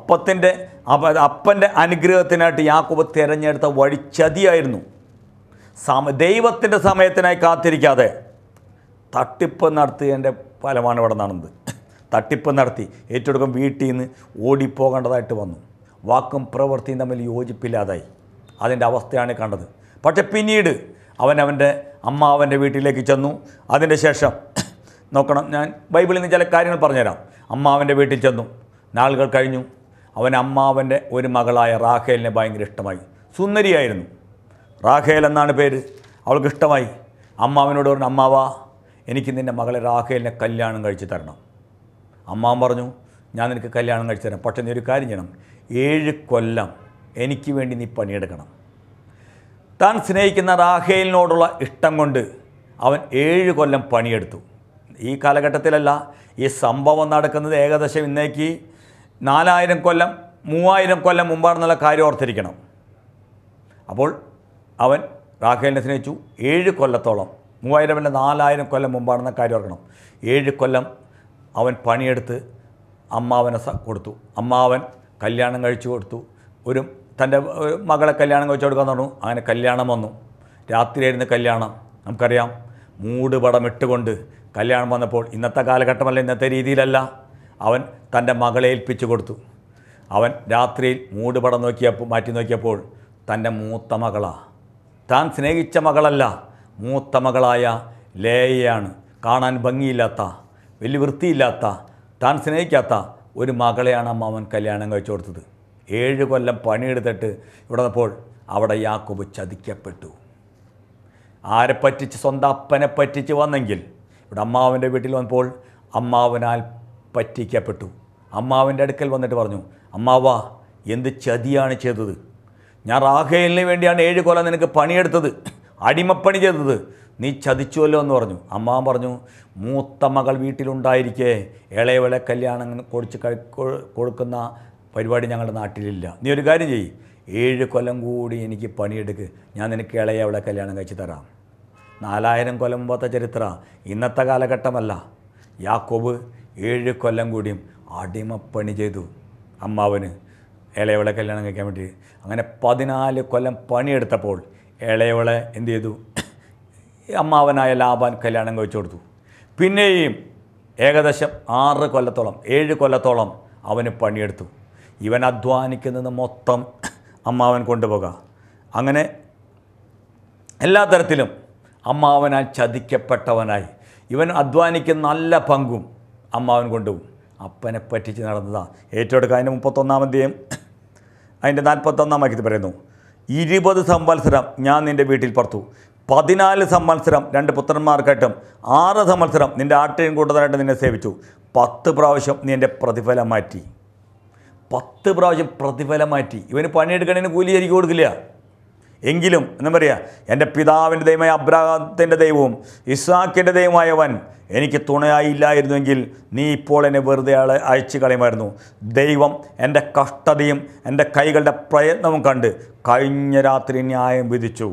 അപ്പൻ്റെ അനുഗ്രഹത്തിനായിട്ട് യാക്കോബ് തിരഞ്ഞെടുത്ത വഴി ചതിയായിരുന്നു. ദൈവത്തിൻ്റെ സമയത്തിനായി കാത്തിരിക്കാതെ തട്ടിപ്പ് നടത്തിയതിൻ്റെ ഫലമാണ് ഇവിടെ നടന്നത്. തട്ടിപ്പ് നടത്തി ഏറ്റെടുക്കും വീട്ടിൽ നിന്ന് ഓടിപ്പോകേണ്ടതായിട്ട് വന്നു. വാക്കും പ്രവൃത്തിയും തമ്മിൽ യോജിപ്പില്ലാതായി. അതിൻ്റെ അവസ്ഥയാണ് കണ്ടത്. പക്ഷെ പിന്നീട് അവൻ്റെ അമ്മാവൻ്റെ വീട്ടിലേക്ക് ചെന്നു. അതിൻ്റെ ശേഷം നോക്കണം, ഞാൻ ബൈബിളിൽ നിന്ന് ചില കാര്യങ്ങൾ പറഞ്ഞുതരാം. അമ്മാവൻ്റെ വീട്ടിൽ ചെന്നു. നാളുകൾ കഴിഞ്ഞു. അമ്മാവൻ്റെ ഒരു മകളായ റാഖേലിനെ ഭയങ്കര ഇഷ്ടമായി. സുന്ദരിയായിരുന്നു. റാഖേൽ എന്നാണ് പേര്. അവൾക്ക് ഇഷ്ടമായി. അമ്മാവനോട് പറഞ്ഞു, അമ്മാവാ, എനിക്ക് നിൻ്റെ മകളെ റാഖേലിനെ കല്യാണം കഴിച്ച് തരണം. അമ്മാവൻ പറഞ്ഞു, ഞാൻ നിനക്ക് കല്യാണം കഴിച്ച് തരാം. പക്ഷേ നീ ഒരു കാര്യം ചെയ്യണം, 7 കൊല്ലം എനിക്ക് വേണ്ടി നീ പണിയെടുക്കണം. താൻ സ്നേഹിക്കുന്ന റാഖേലിനോടുള്ള ഇഷ്ടം കൊണ്ട് അവൻ 7 കൊല്ലം പണിയെടുത്തു. ഈ കാലഘട്ടത്തിലല്ല, ഈ സംഭവം നടക്കുന്നത് ഏകദേശം ഇന്നേക്ക് 4000 കൊല്ലം 3000 കൊല്ലം മുമ്പാണെന്നുള്ള കാര്യം ഓർത്തിരിക്കണം. അപ്പോൾ അവൻ റാഖേലിനെ സ്നേഹിച്ചു. 7 കൊല്ലത്തോളം, 3000 അല്ല 4000 കൊല്ലം മുമ്പാണെന്ന കാര്യം ഓർക്കണം. 7 കൊല്ലം അവൻ പണിയെടുത്ത് അമ്മാവനെ കൊടുത്തു. അമ്മാവൻ കല്യാണം കഴിച്ചു കൊടുത്തു. തൻ്റെ മകളെ കല്യാണം കഴിച്ചു കൊടുക്കാൻ പറഞ്ഞു. അങ്ങനെ കല്യാണം വന്നു. രാത്രിയായിരുന്നു കല്യാണം. നമുക്കറിയാം, മൂടുപടം ഇട്ടുകൊണ്ട് കല്യാണം വന്നപ്പോൾ ഇന്നത്തെ കാലഘട്ടമല്ല, ഇന്നത്തെ രീതിയിലല്ല. അവൻ തൻ്റെ മകളെ ഏൽപ്പിച്ചു കൊടുത്തു. അവൻ രാത്രിയിൽ മൂടുപടം മാറ്റി നോക്കിയപ്പോൾ തൻ്റെ മൂത്ത മകളാണ്. താൻ സ്നേഹിച്ച മകളല്ല, മൂത്ത മകളായ ലേയയാണ്. കാണാൻ ഭംഗിയില്ലാത്ത, വലിയ വൃത്തിയില്ലാത്ത, താൻ സ്നേഹിക്കാത്ത ഒരു മകളെയാണ് അമ്മാവൻ കല്യാണം കഴിച്ചു കൊടുത്തത്. 7 കൊല്ലം പണിയെടുത്തിട്ട് ഇവിടെ വന്നപ്പോൾ അവിടെ യാക്കോബ് ചതിക്കപ്പെട്ടു. ആരെ പറ്റിച്ച്? സ്വന്തം അപ്പനെ പറ്റിച്ച് വന്നെങ്കിൽ ഇവിടെ അമ്മാവൻ്റെ വീട്ടിൽ വന്നപ്പോൾ അമ്മാവനാൽ പറ്റിക്കപ്പെട്ടു. അമ്മാവൻ്റെ അടുക്കൽ വന്നിട്ട് പറഞ്ഞു, അമ്മാവാ, എന്ത് ചതിയാണ് ചെയ്തത്? ഞാൻ റാഖേലിന് വേണ്ടിയാണ് 7 കൊല്ലം നിനക്ക് പണിയെടുത്തത്, അടിമപ്പണി ചെയ്തത്. നീ ചതിച്ചുവല്ലോ എന്ന് പറഞ്ഞു. അമ്മാവൻ പറഞ്ഞു, മൂത്ത മകൾ വീട്ടിലുണ്ടായിരിക്കെ ഇളയവളെ കല്യാണം കൊടുക്കുന്ന പരിപാടി ഞങ്ങളുടെ നാട്ടിലില്ല. നീ ഒരു കാര്യം ചെയ്യ്, 7 കൊല്ലം കൂടി എനിക്ക് പണിയെടുക്ക്, ഞാൻ നിനക്ക് ഇളയവളെ കല്യാണം കഴിച്ച് തരാം. 4000 കൊല്ലം മുമ്പത്തെ ചരിത്ര, ഇന്നത്തെ കാലഘട്ടമല്ല. യാക്കോബ് 7 കൊല്ലം കൂടിയും അടിമപ്പണി ചെയ്തു അമ്മാവന് ഇളയവളെ കല്യാണം കഴിക്കാൻ വേണ്ടി. അങ്ങനെ 14 കൊല്ലം പണിയെടുത്തപ്പോൾ ഇളയവളെ എന്ത് ചെയ്തു? അമ്മാവനായ ലാബാൻ കല്യാണം കഴിച്ചു കൊടുത്തു. പിന്നെയും ഏകദേശം 6 കൊല്ലത്തോളം 7 കൊല്ലത്തോളം അവന് പണിയെടുത്തു. ഇവൻ അധ്വാനിക്കുന്നത് മൊത്തം അമ്മാവൻ കൊണ്ടുപോകുക. അങ്ങനെ എല്ലാ തരത്തിലും അമ്മാവനാൽ ചതിക്കപ്പെട്ടവനായി ഇവൻ അധ്വാനിക്കുന്ന നല്ല പങ്കും അമ്മാവൻ കൊണ്ടുപോകും. അപ്പനെ പറ്റിച്ച് നടന്നതാണ്. ഏറ്റെടുക്കുക. അതിൻ്റെ 31-ാം അധ്യായം അതിൻ്റെ 41-ാം വാക്യത്തിൽ പറയുന്നു, 20 സംവത്സരം ഞാൻ നിൻ്റെ വീട്ടിൽ പാർത്തു, 14 സംവത്സരം 2 പുത്രന്മാർക്കായിട്ടും 6 സംവത്സരം നിൻ്റെ ആട്ടിൻ കൂട്ടത്തിനായിട്ട് നിന്നെ സേവിച്ചു. 10 പ്രാവശ്യം നീ എൻ്റെ പ്രതിഫലം മാറ്റി. 10 പ്രാവശ്യം പ്രതിഫലം മാറ്റി. ഇവന് പണിയെടുക്കണതിന് കൂലി എനിക്ക് കൊടുക്കില്ല. എങ്കിലും എന്താ പറയുക, എൻ്റെ പിതാവിൻ്റെ ദൈവമായ അബ്രാഹത്തിൻ്റെ ദൈവവും ഇസ്ഹാക്കിൻ്റെ ദൈവമായവൻ എനിക്ക് തുണയായില്ലായിരുന്നുവെങ്കിൽ നീ ഇപ്പോൾ എന്നെ വെറുതെ അയച്ചു കളയുമായിരുന്നു. ദൈവം എൻ്റെ കഷ്ടതയും എൻ്റെ കൈകളുടെ പ്രയത്നവും കണ്ട് കഴിഞ്ഞ രാത്രി ന്യായം വിധിച്ചു.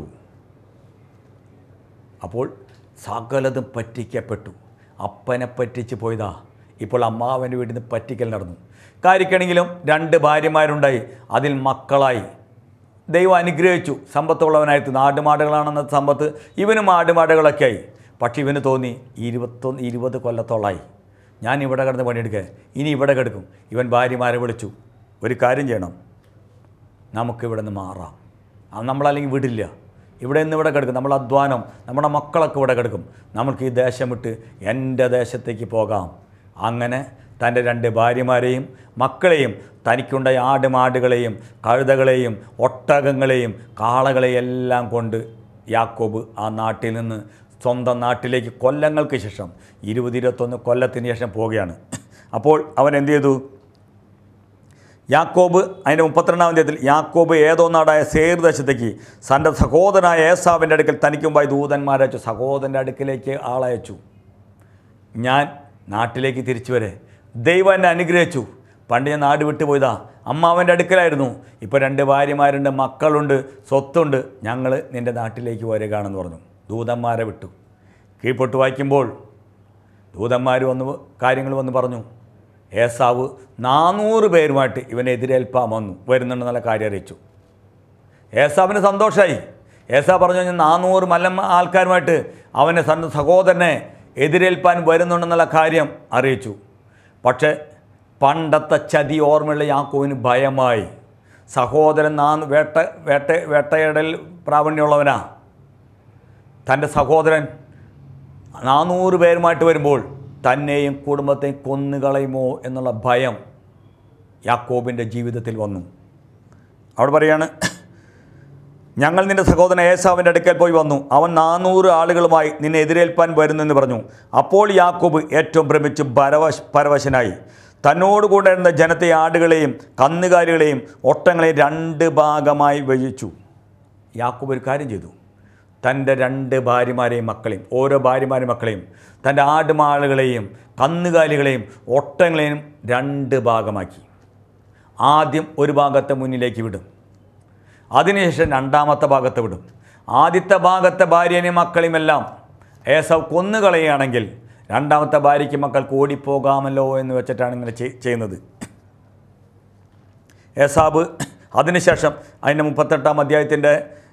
അപ്പോൾ സകലതും പറ്റിക്കപ്പെട്ടു. അപ്പനെ പറ്റിച്ച് പോയതാ. ഇപ്പോൾ അമ്മാവൻ്റെ വീട്ടിൽ നിന്ന് പറ്റിക്കൽ നടന്നു. കാര്യക്കണെങ്കിലും 2 ഭാര്യമാരുണ്ടായി. അതിൽ മക്കളായി. ദൈവം അനുഗ്രഹിച്ചു. സമ്പത്തുള്ളവനായിട്ട് ആടുമാടുകളാണെന്ന സമ്പത്ത് ഇവനും ആടുമാടുകളൊക്കെ ആയി. പക്ഷെ ഇവന് തോന്നി 20 കൊല്ലത്തോളമായി ഞാൻ ഇവിടെ കിടന്ന് പണിയെടുക്കുക, ഇനി ഇവിടെ കിടക്കും. ഇവൻ ഭാര്യമാരെ വിളിച്ചു, ഒരു കാര്യം ചെയ്യണം, നമുക്കിവിടെ നിന്ന് മാറാം. നമ്മളല്ലെങ്കിൽ വിടില്ല. ഇവിടെ നിന്ന് ഇവിടെ കിടക്കും. നമ്മൾ അധ്വാനം, നമ്മുടെ മക്കളൊക്കെ ഇവിടെ കിടക്കും. നമുക്ക് ഈ ദേശം വിട്ട് എൻ്റെ ദേശത്തേക്ക് പോകാം. അങ്ങനെ തൻ്റെ 2 ഭാര്യമാരെയും മക്കളെയും തനിക്കുണ്ടായ ആടുമാടുകളെയും കഴുതകളെയും ഒട്ടകങ്ങളെയും കാളകളെയും എല്ലാം കൊണ്ട് യാക്കോബ് ആ നാട്ടിൽ നിന്ന് സ്വന്തം നാട്ടിലേക്ക് കൊല്ലങ്ങൾക്ക് ശേഷം 20-21 കൊല്ലത്തിന് ശേഷം പോവുകയാണ്. അപ്പോൾ അവൻ എന്ത് ചെയ്തു? യാക്കോബ് അതിൻ്റെ 32-ാം അധ്യായത്തിൽ യാക്കോബ് ഏതോ നാടായ സേർ ദേശത്തേക്ക് തൻ്റെ സഹോദരനായ ഏസാവിൻ്റെ അടുക്കൽ തനിക്ക് മുമ്പായി ദൂതന്മാരയച്ചു. സഹോദരൻ്റെ അടുക്കിലേക്ക് ആളയച്ചു. ഞാൻ നാട്ടിലേക്ക് തിരിച്ചു വരെ ദൈവം എന്നെ അനുഗ്രഹിച്ചു. പണ്ട് ഞാൻ നാട് വിട്ടു പോയതാ, അമ്മാവൻ്റെ അടുക്കലായിരുന്നു. ഇപ്പോൾ 2 ഭാര്യമാരുണ്ട്, മക്കളുണ്ട്, സ്വത്തുണ്ട്. ഞങ്ങൾ നിൻ്റെ നാട്ടിലേക്ക് വരികയാണെന്ന് പറഞ്ഞു. ദൂതന്മാരെ വിട്ടു. കീഴ്പോട്ട് വായിക്കുമ്പോൾ ദൂതന്മാർ കാര്യങ്ങൾ വന്ന് പറഞ്ഞു. ഏസാവ് 400 പേരുമായിട്ട് ഇവനെ എതിരേൽപ്പാൻ വരുന്നുണ്ടെന്നുള്ള കാര്യം അറിയിച്ചു. ഏസാവിന് സന്തോഷമായി. ഏസാവ് പറഞ്ഞു, ഞാൻ 400 മല്ലം ആൾക്കാരുമായിട്ട് അവനെ തൻ്റെ സഹോദരനെ എതിരേൽപ്പാൻ വരുന്നുണ്ടെന്നുള്ള കാര്യം അറിയിച്ചു. പക്ഷേ പണ്ടത്തെ ചതി ഓർമ്മയുള്ള യാക്കോബിന് ഭയമായി. സഹോദരൻ വേട്ടയിടൽ പ്രാവീണ്യമുള്ളവനാ. തൻ്റെ സഹോദരൻ 400 പേരുമായിട്ട് വരുമ്പോൾ തന്നെയും കുടുംബത്തെയും കൊന്നുകളയുമോ എന്നുള്ള ഭയം യാക്കോബിൻ്റെ ജീവിതത്തിൽ വന്നു. അവിടെ പറയാണ്, ഞങ്ങൾ നിൻ്റെ സഹോദരൻ ഏസാവിൻ്റെ അടുക്കൽ പോയി വന്നു. അവൻ 400 ആളുകളുമായി നിന്നെ എതിരേൽപ്പാൻ വരുന്നെന്ന് പറഞ്ഞു. അപ്പോൾ യാക്കോബ് ഏറ്റവും ഭ്രമിച്ച് പരവശനായി. തന്നോട് കൂടെ ഇരുന്ന ജനത്തെ, ആടുകളെയും കന്നുകാലികളെയും ഒട്ടങ്ങളെയും 2 ഭാഗമായി വിഭജിച്ചു. യാക്കോബ് ഒരു കാര്യം ചെയ്തു. തൻ്റെ 2 ഭാര്യമാരെയും മക്കളെയും, ഓരോ ഭാര്യമാരെയും മക്കളെയും, തൻ്റെ ആടുമാളുകളെയും കന്നുകാലികളെയും ഒട്ടങ്ങളെയും 2 ഭാഗമാക്കി. ആദ്യം ഒരു ഭാഗത്തെ മുന്നിലേക്ക് വിടും, അതിനുശേഷം 2ാമത്തെ ഭാഗത്ത് വിടും. ആദ്യത്തെ ഭാഗത്തെ ഭാര്യനെയും മക്കളെയുമെല്ലാം ഏസാവ് കൊന്നുകളയുകയാണെങ്കിൽ 2ാമത്തെ ഭാര്യയ്ക്ക് മക്കൾക്ക് ഓടിപ്പോകാമല്ലോ എന്ന് വെച്ചിട്ടാണ് ഇങ്ങനെ ചെയ്യുന്നത്. ഏസാവ് അതിനുശേഷം അതിൻ്റെ 32-ാം അധ്യായത്തിൻ്റെ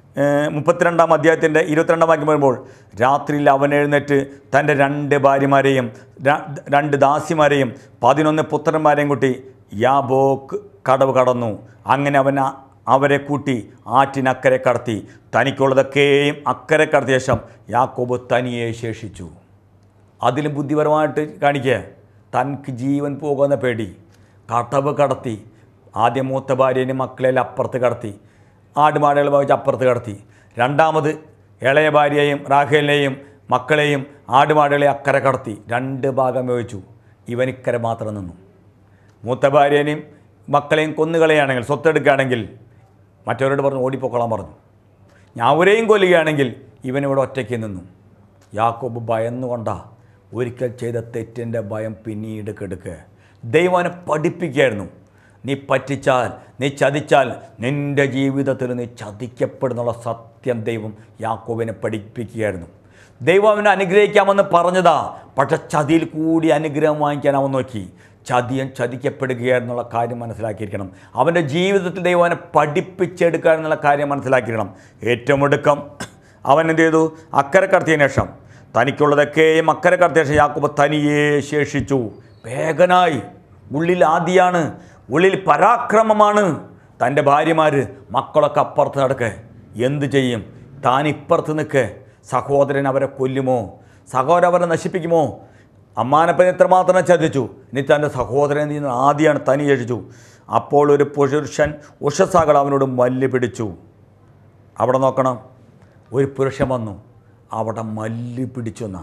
22 വാക്യം വരുമ്പോൾ, രാത്രിയിൽ അവൻ എഴുന്നേറ്റ് തൻ്റെ 2 ഭാര്യമാരെയും 2 ദാസിമാരെയും 11 പുത്രന്മാരെയും കൂട്ടി യാബോക്ക് കടവ് കടന്നു. അങ്ങനെ അവരെ കൂട്ടി ആറ്റിനക്കരെ കടത്തി. തനിക്കുള്ളതൊക്കെയും അക്കരെ കടത്തിയ ശേഷം യാക്കോബ് തനിയെ ശേഷിച്ചു. അതിലും ബുദ്ധിപരമായിട്ട് കാണിക്കുക, തനിക്ക് ജീവൻ പോകുന്ന പേടി. കടവ് കടത്തി. ആദ്യം മൂത്ത ഭാര്യയും മക്കളെല്ലാം അപ്പുറത്ത് കടത്തി, ആടുമാടുകൾ ഭാവിച്ച് അപ്പുറത്ത് കടത്തി. 2ാമത് ഇളയ ഭാര്യയെയും റാഹേലിനെയും മക്കളെയും ആടുമാടുകളെയും അക്കരെ കടത്തി. 2 ഭാഗം ഉപയോഗിച്ചു. ഇവനിക്കരെ മാത്രം നിന്നു. മൂത്ത ഭാര്യനെയും മക്കളെയും കൊന്നുകളയാണെങ്കിൽ, സ്വത്തെടുക്കുകയാണെങ്കിൽ മറ്റവരോട് പറഞ്ഞു ഓടിപ്പോക്കൊള്ളാൻ പറഞ്ഞു. ഞാൻ അവരെയും കൊല്ലുകയാണെങ്കിൽ ഇവനിവിടെ ഒറ്റയ്ക്ക് നിന്നു. യാക്കോബ് ഭയന്നുകൊണ്ടാ ഒരിക്കൽ ചെയ്ത തെറ്റിൻ്റെ ഭയം പിന്നീട് കെടുക്കുക. ദൈവം അവനെ പഠിപ്പിക്കുകയായിരുന്നു. നീ പറ്റിച്ചാൽ, നീ ചതിച്ചാൽ നിൻ്റെ ജീവിതത്തിൽ നീ ചതിക്കപ്പെടുന്നുള്ള സത്യം ദൈവം യാക്കോബിനെ പഠിപ്പിക്കുകയായിരുന്നു. ദൈവം അവനെ അനുഗ്രഹിക്കാമെന്ന് പറഞ്ഞതാ, പക്ഷെ ചതിയിൽ കൂടി അനുഗ്രഹം വാങ്ങിക്കാൻ അവൻ നോക്കി. ചതിക്കപ്പെടുകയെന്നുള്ള കാര്യം മനസ്സിലാക്കിയിരിക്കണം. അവൻ്റെ ജീവിതത്തിൽ ദൈവം അവനെ പഠിപ്പിച്ചെടുക്കുക എന്നുള്ള കാര്യം മനസ്സിലാക്കിയിരിക്കണം. ഏറ്റവും ഒടുക്കം അവൻ എന്ത് ചെയ്തു? അക്കരെ കടത്തിയതിനു ശേഷം, തനിക്കുള്ളതൊക്കെയും അക്കരെ കടത്തിയ ശേഷം യാക്കോബ് തനിയെ ശേഷിച്ചു. വേഗനായി. ഉള്ളിൽ ആദിയാണ്, ഉള്ളിൽ പരാക്രമമാണ്. തൻ്റെ ഭാര്യമാർ മക്കളൊക്കെ അപ്പുറത്ത് നടക്കുക. എന്ത് ചെയ്യും? താൻ ഇപ്പുറത്ത് നിൽക്കുക. സഹോദരൻ അവരെ കൊല്ലുമോ? സഹോദരൻ അവരെ നശിപ്പിക്കുമോ? അമ്മാനപ്പൻ എത്രമാത്രം ചതിച്ചു. ഇനി തൻ്റെ സഹോദരൻ ആദ്യമാണ് തനി ശേഷിച്ചു. അപ്പോൾ ഒരു പുരുഷൻ ഉഷസാകൾ അവനോട് മല്ല് പിടിച്ചു. അവിടെ നോക്കണം, ഒരു പുരുഷൻ വന്നു, അവിടെ മല്ല് പിടിച്ചു എന്നാ.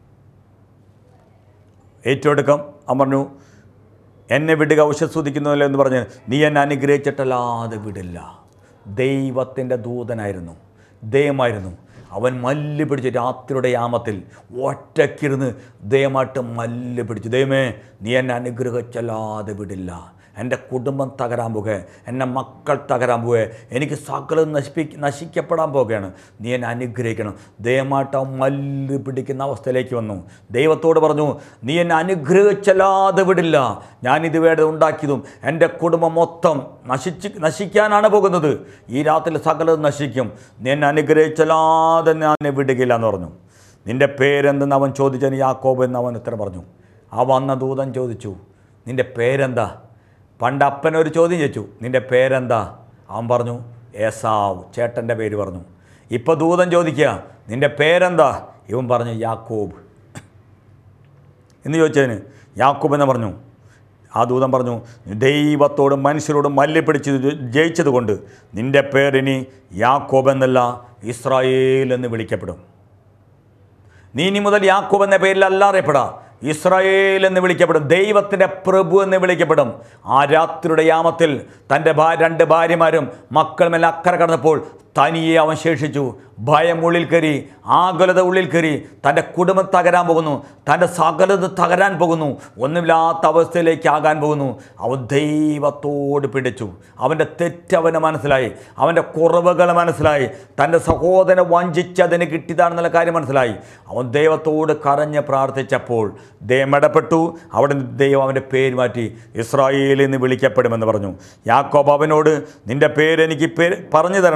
ഏറ്റവും അവൻ പറഞ്ഞു, എന്നെ വിടുക, ഉഷസ്തുതിക്കുന്നില്ല എന്ന് പറഞ്ഞ്, നീ എന്നെ അനുഗ്രഹിച്ചിട്ടല്ലാതെ വിടില്ല. ദൈവത്തിൻ്റെ ദൂതനായിരുന്നു, ദൈവമായിരുന്നു. അവൻ മല്ല് പിടിച്ച് രാത്രിയുടെ യാമത്തിൽ ഒറ്റയ്ക്കിരുന്ന് ദൈവമായിട്ട് മല്ല് പിടിച്ചു. ദൈവമേ, നീ എന്നെ അനുഗ്രഹിച്ചല്ലാതെ വിടില്ല. എൻ്റെ കുടുംബം തകരാൻ പോകുക, എൻ്റെ മക്കൾ തകരാൻ പോകുക, എനിക്ക് സകലം നശിക്കപ്പെടാൻ പോകുകയാണ്. നീ എന്നെ അനുഗ്രഹിക്കണം. ദൈവമായിട്ട് അവൻ മല്ല് പിടിക്കുന്ന അവസ്ഥയിലേക്ക് വന്നു. ദൈവത്തോട് പറഞ്ഞു, നീ എന്നെ അനുഗ്രഹിച്ചല്ലാതെ വിടില്ല. ഞാനിതുവരെ ഉണ്ടാക്കിയതും എൻ്റെ കുടുംബം മൊത്തം നശിക്കാനാണ് പോകുന്നത്. ഈ രാത്രി സകലം നശിക്കും. നീ എന്നെ അനുഗ്രഹിച്ചല്ലാതെ ഞാൻ വിടുകയില്ല എന്ന് പറഞ്ഞു. നിൻ്റെ പേരെന്തെന്ന് അവൻ ചോദിച്ചതിന് യാക്കോബ് എന്ന് അവൻ ഉത്തരം പറഞ്ഞു. ആ വന്ന ദൂതൻ ചോദിച്ചു, നിൻ്റെ പേരെന്താ? പണ്ട് അപ്പനൊരു ചോദ്യം ചോദിച്ചു, നിൻ്റെ പേരെന്താ? അവൻ പറഞ്ഞു ഏസാവ്, ചേട്ടൻ്റെ പേര് പറഞ്ഞു. ഇപ്പോൾ ദൂതൻ ചോദിക്കുക, നിൻ്റെ പേരെന്താ? ഇവൻ പറഞ്ഞു യാക്കോബ് എന്ന് ചോദിച്ചതിന് യാക്കോബ് എന്ന് പറഞ്ഞു. ആ ദൂതൻ പറഞ്ഞു, ദൈവത്തോടും മനുഷ്യരോടും മല്ല് പിടിച്ച് ജയിച്ചത് കൊണ്ട് നിൻ്റെ പേരിനി യാക്കോബ് എന്നല്ല ഇസ്രായേൽ എന്ന് വിളിക്കപ്പെടും. നീ ഇനി മുതൽ യാക്കോബ് എന്ന പേരിലല്ല അറിയപ്പെടാം, ഇസ്രായേൽ എന്ന് വിളിക്കപ്പെടും. ദൈവത്തിൻ്റെ പ്രഭു എന്ന് വിളിക്കപ്പെടും. ആ രാത്രിയുടെ യാമത്തിൽ തൻ്റെ 2 ഭാര്യമാരും മക്കളുമെല്ലാം അക്കരെ കടന്നപ്പോൾ തനിയെ അവൻ ശേഷിച്ചു. ഭയം ഉള്ളിൽ കയറി, ആകുലത ഉള്ളിൽ കയറി. തൻ്റെ കുടുംബം തകരാൻ പോകുന്നു, തൻ്റെ സകലത തകരാൻ പോകുന്നു, ഒന്നുമില്ലാത്ത അവസ്ഥയിലേക്ക് ആകാൻ പോകുന്നു. അവൻ ദൈവത്തോട് പിടിച്ചു. അവൻ്റെ തെറ്റ് അവന് മനസ്സിലായി, അവൻ്റെ കുറവുകൾ മനസ്സിലായി, തൻ്റെ സഹോദരനെ വഞ്ചിച്ചതിന് കിട്ടിയതാണെന്നുള്ള കാര്യം മനസ്സിലായി. അവൻ ദൈവത്തോട് കരഞ്ഞ് പ്രാർത്ഥിച്ചപ്പോൾ ദൈവം ഇടപെട്ടു. അവിടെ ദൈവം അവൻ്റെ പേര് മാറ്റി ഇസ്രായേൽ എന്ന് വിളിക്കപ്പെടുമെന്ന് പറഞ്ഞു. യാക്കോബ് അവനോട്, നിൻ്റെ പേര് എനിക്ക് പറഞ്ഞു തരണമെന്ന് പറഞ്ഞതിന്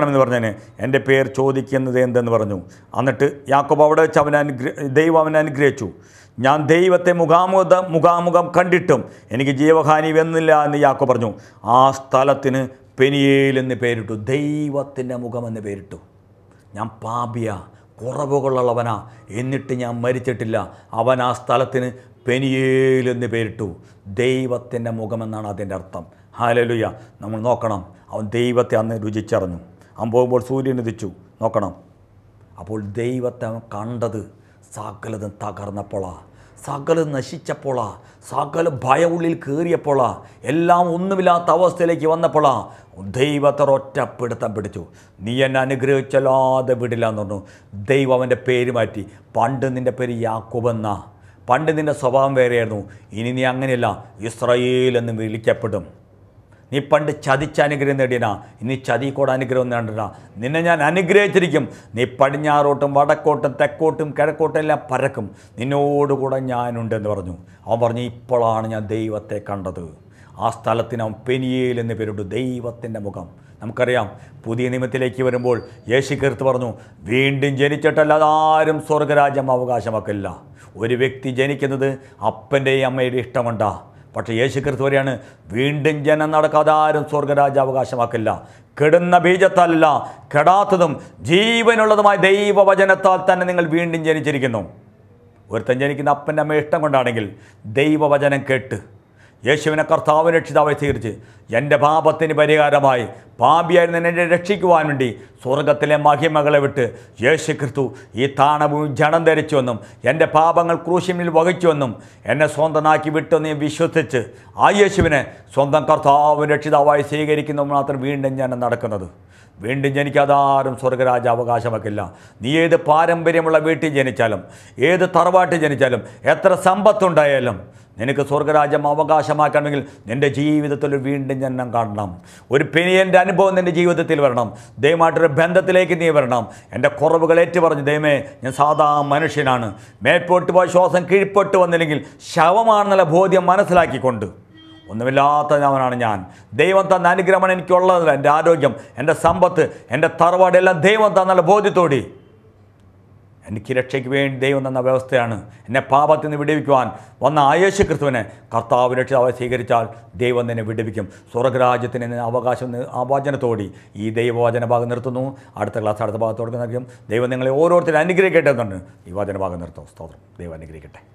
മകന് എൻ്റെ പേർ ചോദിക്കുന്നത് എന്തെന്ന് പറഞ്ഞു. എന്നിട്ട് യാക്കോബ് അവിടെ വെച്ച് ദൈവം അവനെ അനുഗ്രഹിച്ചു. ഞാൻ ദൈവത്തെ മുഖാമുഖം കണ്ടിട്ടും എനിക്ക് ജീവഹാനി വന്നില്ല എന്ന് യാക്കോബ് പറഞ്ഞു. ആ സ്ഥലത്തിന് പെനിയേൽ എന്ന് പേരിട്ടു. ദൈവത്തിൻ്റെ മുഖമെന്ന് പേരിട്ടു. ഞാൻ പാപിയ, കുറവുകളുള്ളവനാ, എന്നിട്ട് ഞാൻ മരിച്ചിട്ടില്ല. അവൻ ആ സ്ഥലത്തിന് പെനിയേൽ എന്ന് പേരിട്ടു. ദൈവത്തിൻ്റെ മുഖമെന്നാണ് അതിൻ്റെ അർത്ഥം. ഹല്ലേലൂയ. നമ്മൾ നോക്കണം, അവൻ ദൈവത്തെ അന്ന് രുചിച്ചറിഞ്ഞു. അവൻ പോകുമ്പോൾ സൂര്യൻ ഉദിച്ചു. നോക്കണം, അപ്പോൾ ദൈവത്തെ അവൻ കണ്ടത് സകലതും തകർന്നപ്പോളാ, സകലം നശിച്ചപ്പോളാ, സകല ഭയമുള്ളിൽ കയറിയപ്പോളാ, എല്ലാം ഒന്നുമില്ലാത്ത അവസ്ഥയിലേക്ക് വന്നപ്പോളാ ദൈവത്തെ ഒറ്റ പിടുത്തം പിടിച്ചു. നീ എന്നെ അനുഗ്രഹിച്ചല്ലാതെ വിടില്ല എന്ന് പറഞ്ഞു. ദൈവം അവൻ്റെ പേര് മാറ്റി. പണ്ട് നിൻ്റെ പേര് യാക്കോബ് എന്നാ, പണ്ട് നിൻ്റെ സ്വഭാവം വേറെയായിരുന്നു. ഇനി നീ അങ്ങനെയല്ല, ഇസ്രായേൽ എന്ന് വിളിക്കപ്പെടും. നീ പണ്ട് ചതിച്ച അനുഗ്രഹം നേടിയനാ, ഇനി ചതിക്കൂടെ അനുഗ്രഹം നേടണ. നിന്നെ ഞാൻ അനുഗ്രഹിച്ചിരിക്കും. നീ പടിഞ്ഞാറോട്ടും വടക്കോട്ടും തെക്കോട്ടും കിഴക്കോട്ടും എല്ലാം പരക്കും. നിന്നോടുകൂടെ ഞാനുണ്ടെന്ന് പറഞ്ഞു. അവൻ പറഞ്ഞു, ഇപ്പോഴാണ് ഞാൻ ദൈവത്തെ കണ്ടത്. ആ സ്ഥലത്തിന് അവൻ പെനിയേൽ എന്ന് പേരിട്ടു. ദൈവത്തിൻ്റെ മുഖം. നമുക്കറിയാം, പുതിയ നിയമത്തിലേക്ക് വരുമ്പോൾ യേശുക്രിസ്തു പറഞ്ഞു, വീണ്ടും ജനിച്ചിട്ടല്ലാതെ ആരും സ്വർഗരാജ്യം അവകാശമാക്കില്ല. ഒരു വ്യക്തി ജനിക്കുന്നത് അപ്പൻ്റെയും അമ്മയുടെ ഇഷ്ടമുണ്ടാ. പക്ഷേ യേശുക്രിസ്തു വരെയാണ്, വീണ്ടും ജനം നടക്കാതെ ആരും സ്വർഗരാജ്യം അവകാശമാക്കില്ല. കെടുന്ന ബീജത്താലല്ല, കെടാത്തതും ജീവനുള്ളതുമായ ദൈവവചനത്താൽ തന്നെ നിങ്ങൾ വീണ്ടും ജനിച്ചിരിക്കുന്നു. ഒരുത്തൻ ജനിക്കുന്ന അപ്പൻ്റെ അമ്മ ഇഷ്ടം കൊണ്ടാണെങ്കിൽ ദൈവവചനം കേട്ട് യേശുവിനെ കർത്താവ് രക്ഷിതാവായി സ്വീകരിച്ച് എൻ്റെ പാപത്തിന് പരിഹാരമായി പാപിയായിരുന്നു എന്നെ രക്ഷിക്കുവാൻ വേണ്ടി സ്വർഗത്തിലെ മഹിമകളെ വിട്ട് യേശുക്രിസ്തു ഈ താണഭൂമി ജനം ധരിച്ചുവെന്നും എൻ്റെ പാപങ്ങൾ ക്രൂശിമിൽ വഹിച്ചുവെന്നും എന്നെ സ്വന്തമാക്കി വിട്ടെന്ന് ഞാൻ വിശ്വസിച്ച് ആ യേശുവിനെ സ്വന്തം കർത്താവ് രക്ഷിതാവായി സ്വീകരിക്കുന്ന മാത്രം വീണ്ടും ഞാൻ നടക്കുന്നത്. വീണ്ടും ജനിക്കാതാരും സ്വർഗരാജ്യം അവകാശമാക്കില്ല. നീ ഏത് പാരമ്പര്യമുള്ള വീട്ടിൽ ജനിച്ചാലും, ഏത് തറവാട്ടിൽ ജനിച്ചാലും, എത്ര സമ്പത്തുണ്ടായാലും നിനക്ക് സ്വർഗരാജ്യം അവകാശമാക്കണമെങ്കിൽ നിൻ്റെ ജീവിതത്തിൽ വീണ്ടും ജന്മം കാണണം. ഒരു പെനിയൻ്റെ അനുഭവം നിൻ്റെ ജീവിതത്തിൽ വരണം. ദൈവമായിട്ടൊരു ബന്ധത്തിലേക്ക് നീ വരണം. എൻ്റെ കുറവുകൾ ഏറ്റുപറഞ്ഞു, ദൈവമേ ഞാൻ സാധാ മനുഷ്യനാണ്, മേൽപോട്ട് പോയ ശ്വാസം കീഴ്പോട്ട് വന്നില്ലെങ്കിൽ ശവമാണെന്നുള്ള ബോധ്യം മനസ്സിലാക്കിക്കൊണ്ട് ഒന്നുമില്ലാത്തവനാണ് ഞാൻ. ദൈവം തന്ന അനുഗ്രഹമാണ് എനിക്കുള്ളത്. എൻ്റെ ആരോഗ്യം, എൻ്റെ സമ്പത്ത്, എൻ്റെ തറവാട് എല്ലാം ദൈവം തന്നുള്ള ബോധ്യത്തോടെ എനിക്ക് രക്ഷയ്ക്ക് വേണ്ടി ദൈവം തന്ന വ്യവസ്ഥയാണ്. എന്നെ പാപത്തിൽ നിന്ന് വിടുവിക്കുവാൻ വന്ന യേശുക്രിസ്തുവിനെ കർത്താവ് രക്ഷിതാവായി സ്വീകരിച്ചാൽ ദൈവം തന്നെ വിടുവിക്കും. സ്വർഗരാജ്യത്തിന് അവകാശം വചനത്തോടെ ഈ ദൈവവചന ഭാഗം നിർത്തുന്നു. അടുത്ത ക്ലാസ് അടുത്ത ഭാഗത്തോടെ നൽകും. ദൈവം നിങ്ങളെ ഓരോരുത്തരും അനുഗ്രഹിക്കട്ടെ എന്നുണ്ട് ഈ വചന ഭാഗം നിർത്തും. സ്തോത്രം. ദൈവം അനുഗ്രഹിക്കട്ടെ.